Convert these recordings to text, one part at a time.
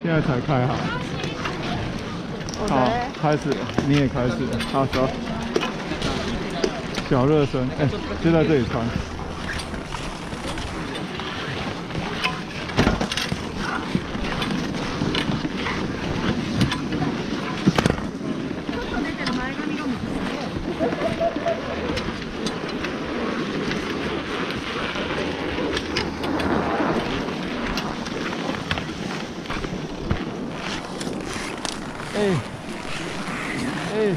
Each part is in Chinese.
现在才开好。好，开始了，你也开始了。好，走。小热身，哎，就在这里穿。哎，哎。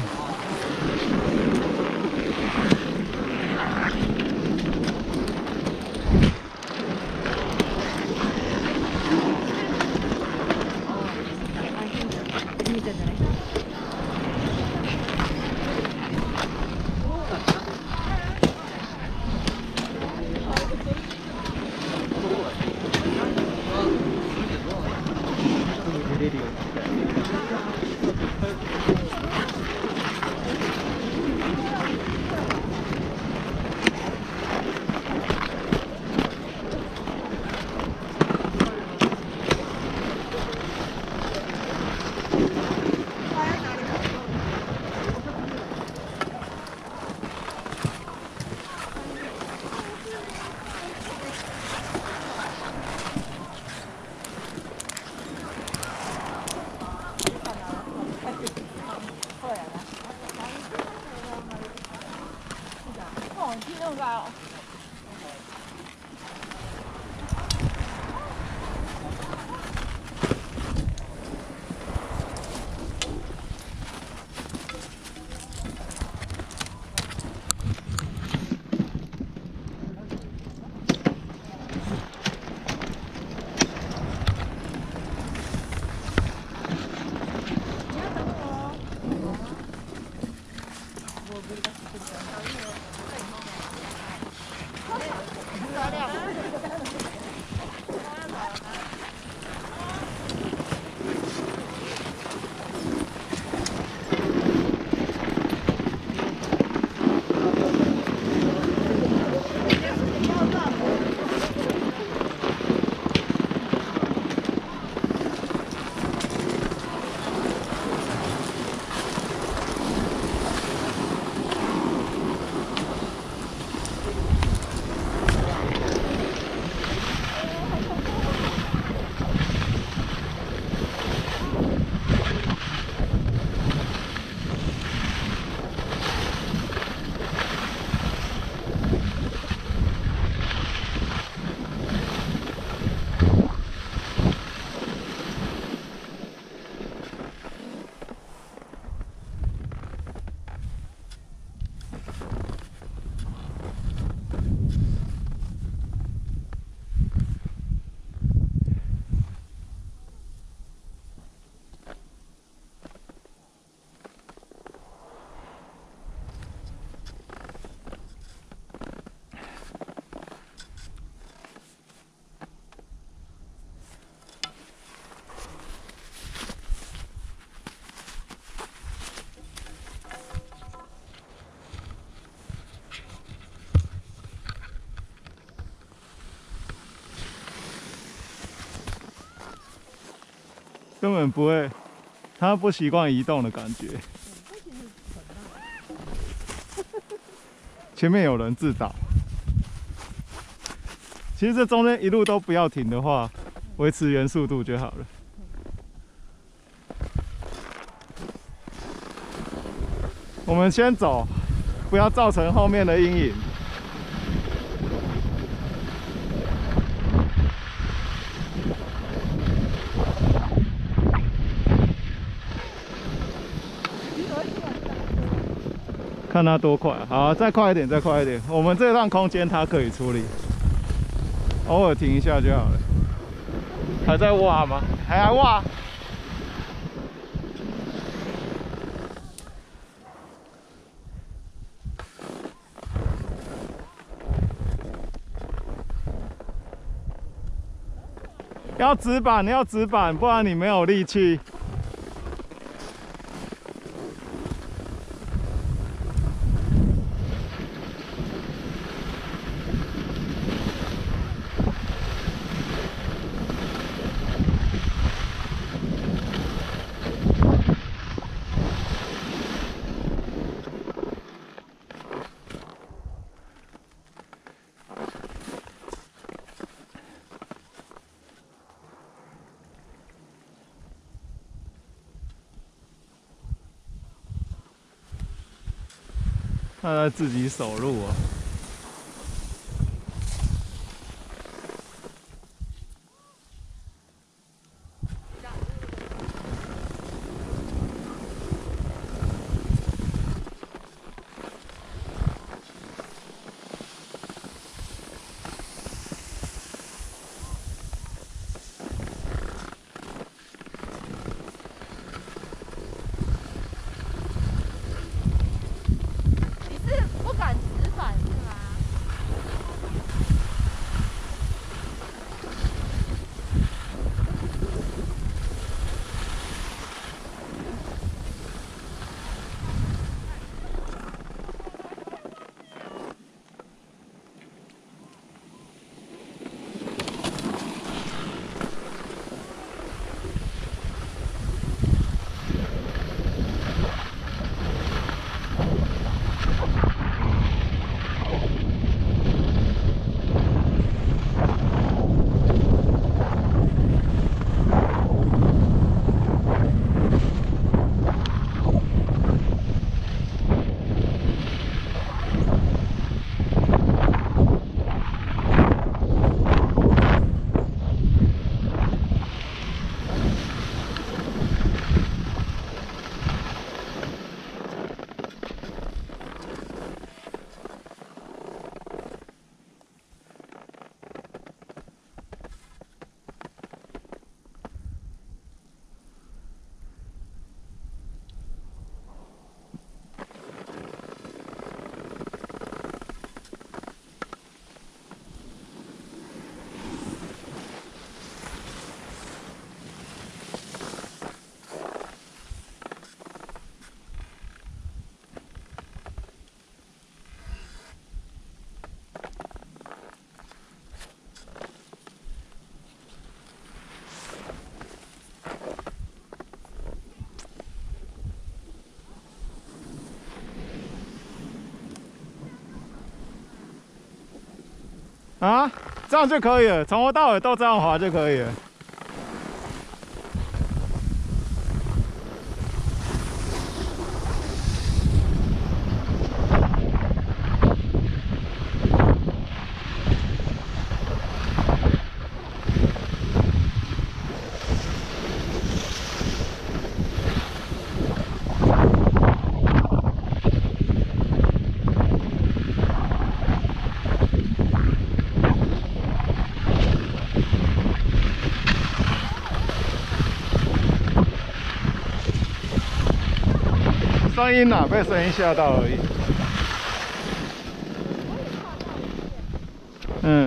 根本不会，他不习惯移动的感觉。前面有人自导，其实这中间一路都不要停的话，维持原速度就好了。我们先走，不要造成后面的阴影。看它多快，好，再快一点，再快一点。我们这段空间它可以处理，偶尔停一下就好了。还在挖吗？还在挖？要直板，要直板，不然你没有力气。 他在自己守路啊。啊，这样就可以了，从头到尾都这样滑就可以了。声音啊，被声音吓到而已。嗯。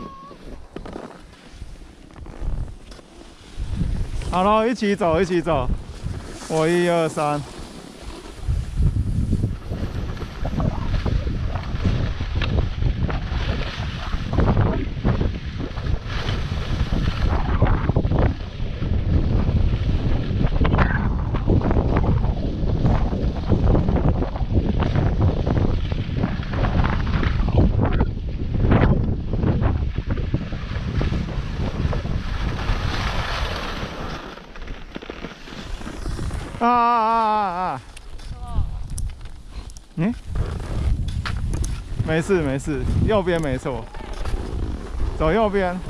好了，一起走，一起走。我1、2、3。嗯，没事没事，右边没错，走右边。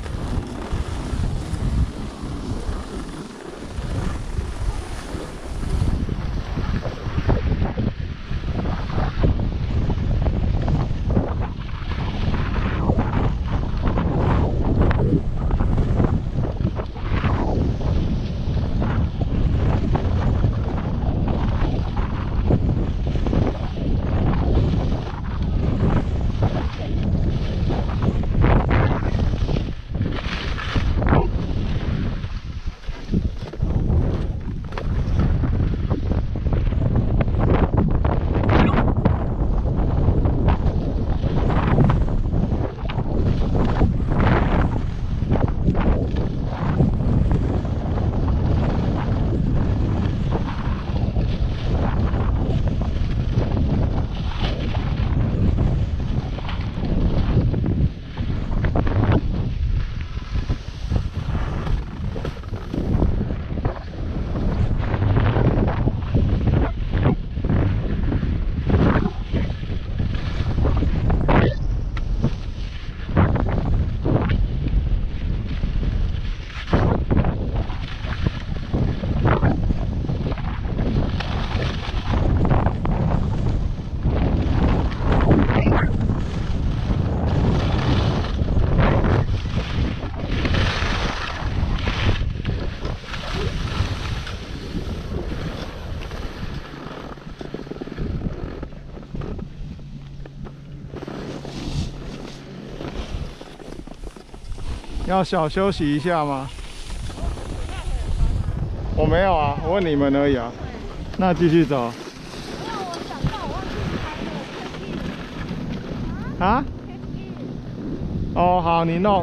要小休息一下吗？我没有啊，我问你们而已啊。那继续走。啊？哦，好，你弄。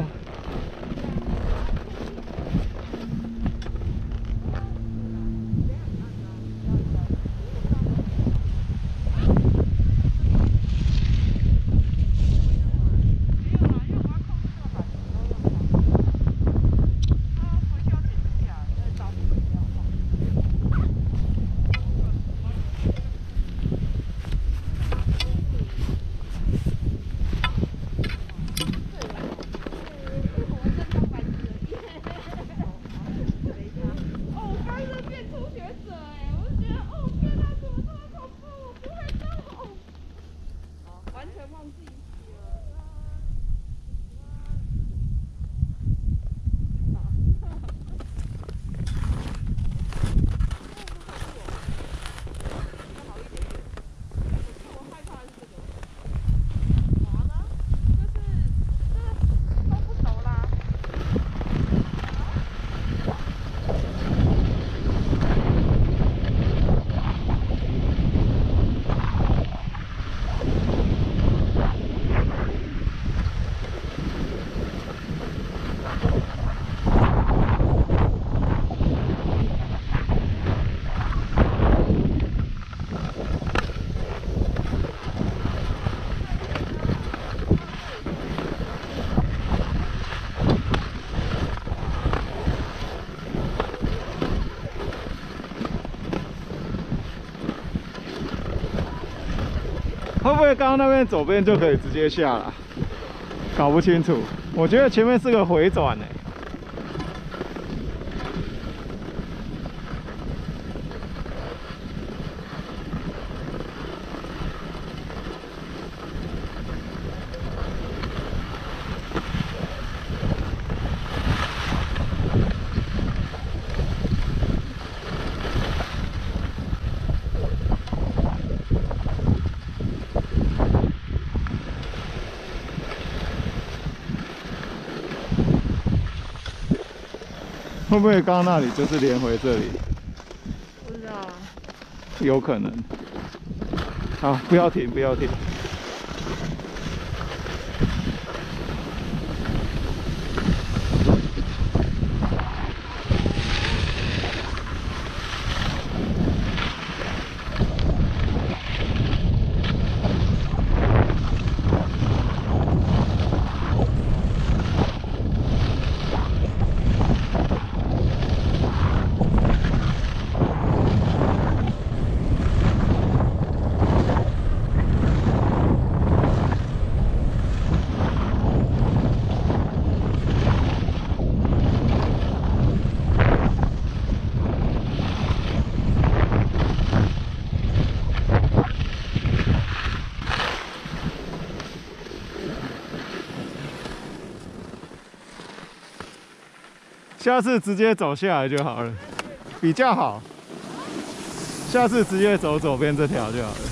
会不会刚刚那边左边就可以直接下了？搞不清楚。我觉得前面是个回转欸。会不会刚刚那里就是连回这里？ 不知道啊。 有可能。好，不要停，不要停。下次直接走下来就好了，比较好。下次直接走左边这条就好了。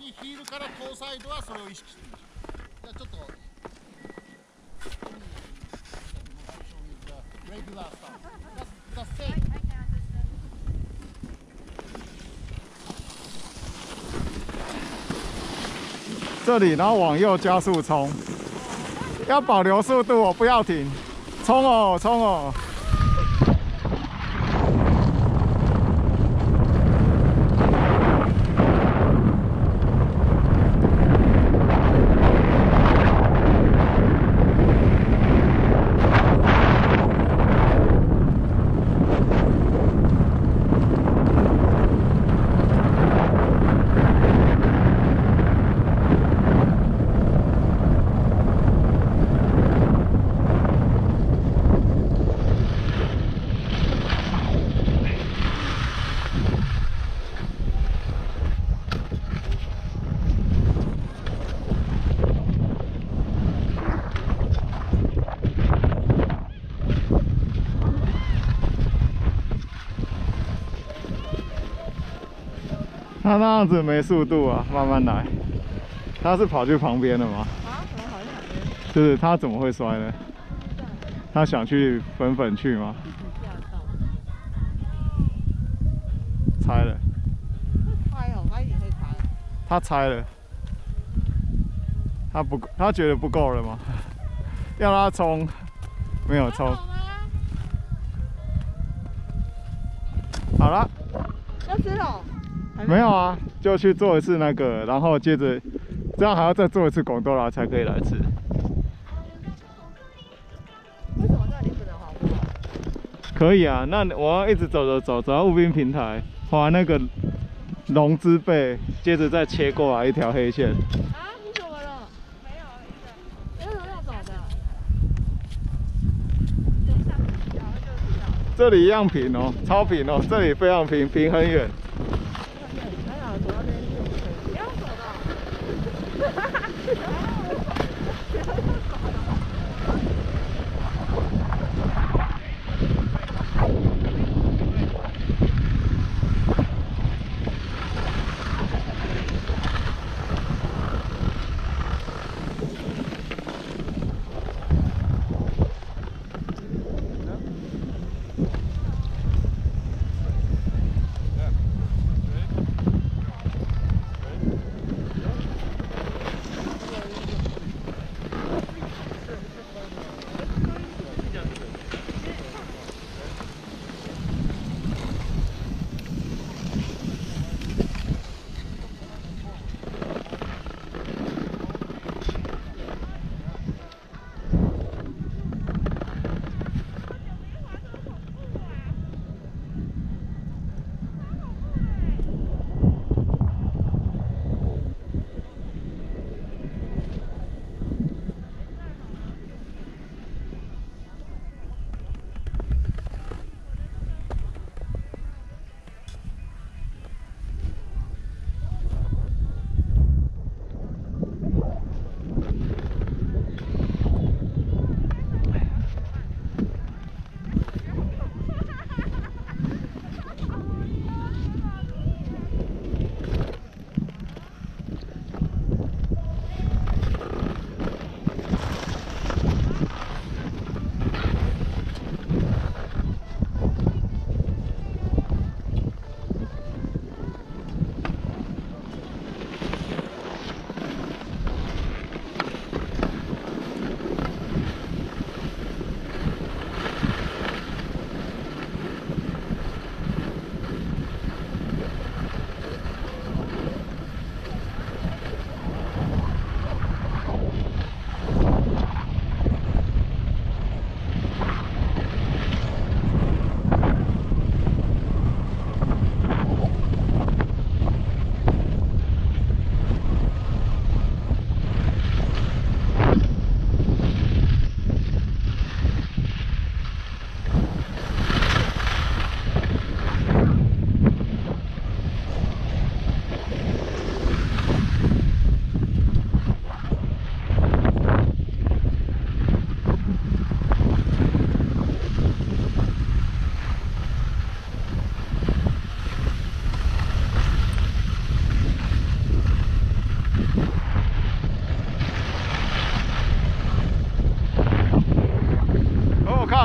にヒールから遠サイドはそれを意識してるでしょ。じゃあちょっと。Regular stuff. That's safe. 这里，然后往右加速冲，要保留速度哦，不要停，冲哦，冲哦。他那样子没速度啊，慢慢来。他是跑去旁边了吗？ 啊？怎么跑去旁边？ 就是他怎么会摔呢？他想去粉去吗？猜了。 猜哦，他一定会猜。 他猜了。他觉得不够了吗？要他冲，没有冲。好了。 要吃了？ 没有啊，就去做一次那个，然后接着这样还要再做一次贡多拉才可以来吃。 为什么这里不能滑步？ 可以啊，那我要一直走到雾滨平台，滑那个龙之背，接着再切过来一条黑线。 啊？你怎么了？没有，为什么要走的？ 这里一样平哦，超平哦，这里非常平，平很远。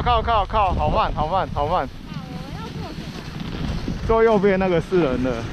靠，好慢。 我们要做什么？ 坐右边那个4人的。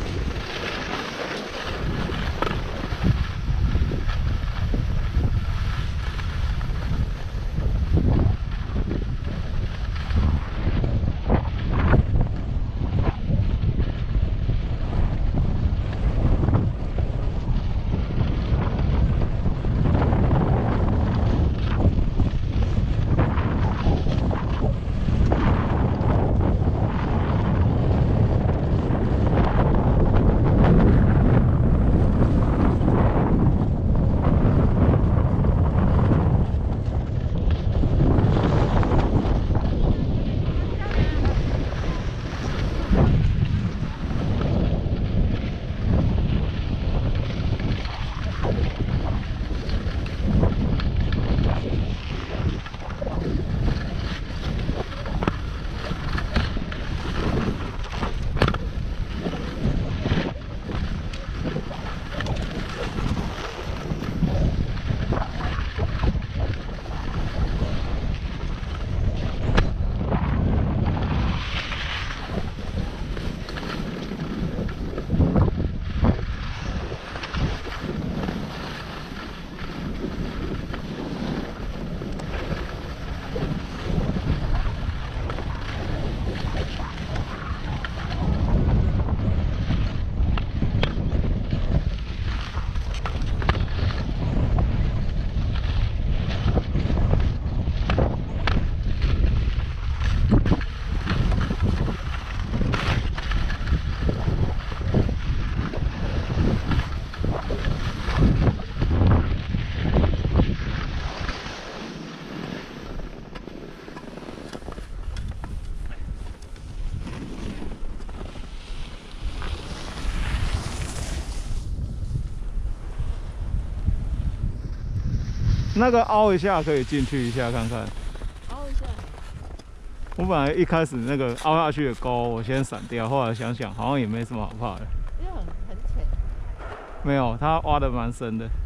那个凹一下可以进去一下看看。 凹一下。 我本来一开始那个凹下去的沟，我先闪掉，后来想想好像也没什么好怕的。 因为很浅。 没有，它挖的蛮深的。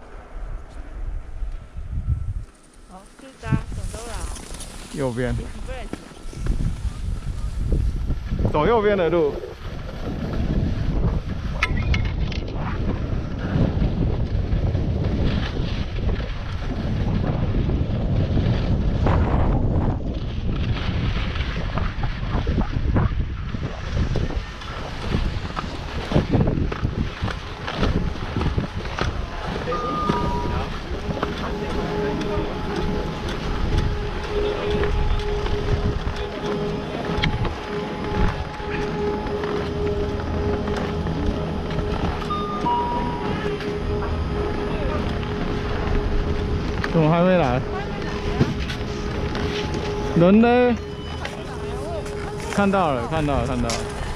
好，去搭总都了。 右边。 Express。 走右边的路。 怎么还没来？人呢？看到了。